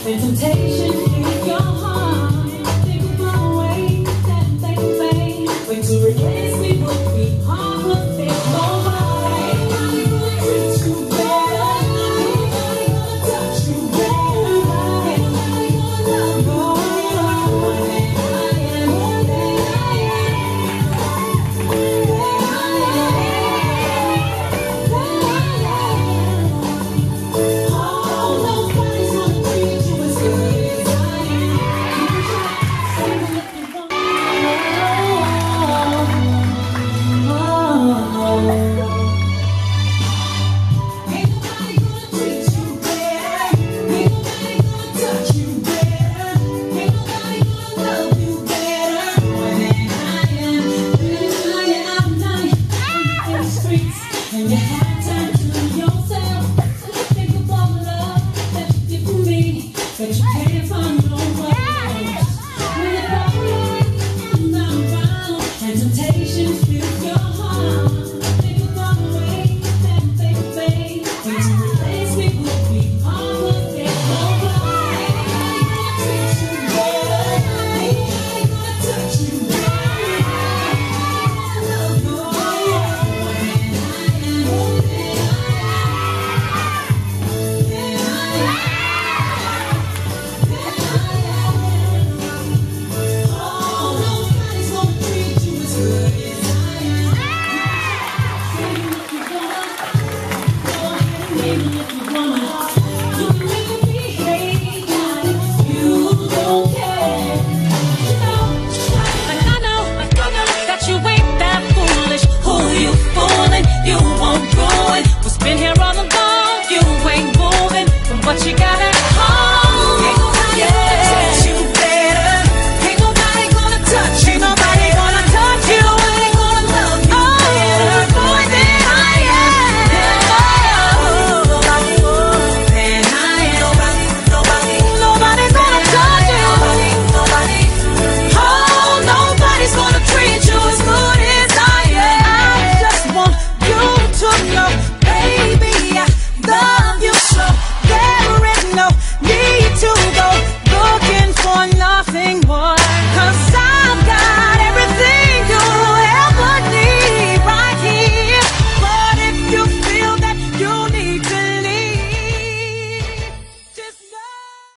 And temptation in your heart, think of my way that they made. When to replace me would be heartless. There's nobody gonna treat you better. Nobody gonna touch you better. Nobody gonna love you more than I am. Oh, nobody's gonna treat you as good as I am. You can try, ain't nobody gonna treat you better. Ain't nobody gonna touch you better. Ain't nobody gonna love you better more than I am. When you're out night in the streets and you have time to yourself, think of all the love that you did for me, that you can't find.